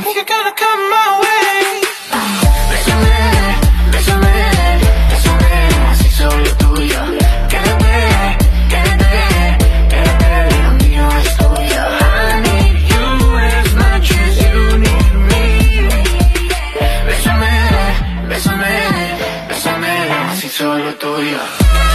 think you're gonna come my way. Bésame, bésame, bésame, así solo tuyo. Quédate, quédate, quédate, lo mío es tuyo. I need you as much as you need me. Bésame, bésame, bésame, así solo tuyo.